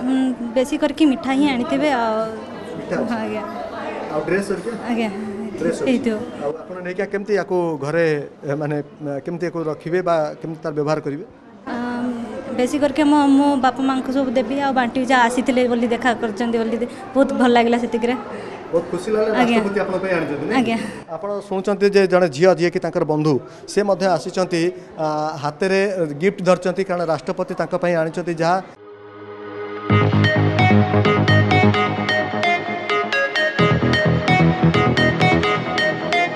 बेसी करके मिठा ही आनी थे आज्ञा ड्रेस आज्ञा आपन नहीं क्या केमती याको घरे माने केमती याको रखिबे बा केमती तार व्यवहार करिवे बेसी करके मो बापा माँ को सब देवी आ बांटी जा आसी बोली देखा कर बहुत भल लगे से बहुत खुशी लागला राष्ट्रपति आपन पे आनि जति आज्ञा आपन सुनचंती जे जने झिया जे कि तांकर बंधु से मध्ये आसीचंती हाथ रे गिफ्ट धरचंती कारण राष्ट्रपति तांका पई आनि चंती जहा